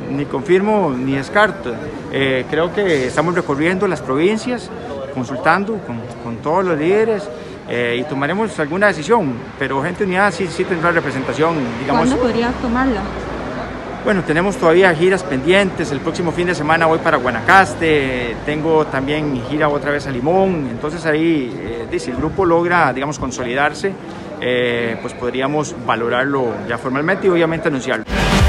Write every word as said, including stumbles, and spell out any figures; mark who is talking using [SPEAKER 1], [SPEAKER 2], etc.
[SPEAKER 1] ni confirmo ni descarto. Eh, creo que estamos recorriendo las provincias, consultando con, con todos los líderes eh, y tomaremos alguna decisión, pero Gente Unida sí, sí tendrá representación, digamos.
[SPEAKER 2] ¿Cuándo podría tomarla?
[SPEAKER 1] Bueno, tenemos todavía giras pendientes. El próximo fin de semana voy para Guanacaste, tengo también gira otra vez a Limón. Entonces ahí, eh, si el grupo logra, digamos, consolidarse, eh, pues podríamos valorarlo ya formalmente y obviamente anunciarlo.